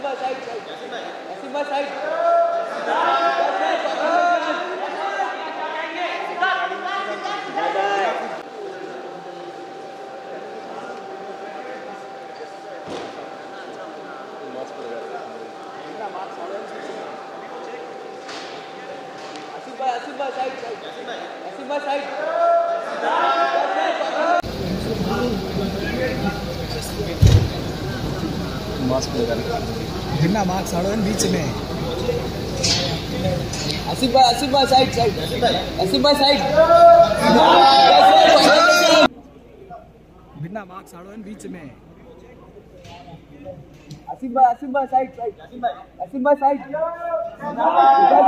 बिना मार्क्स आड़ो बीच में आसिफ भाई साइड आसिफ भाई साइड बिना मार्क्स आड़ो बीच में आसिफ भाई साइड आसिफ भाई साइड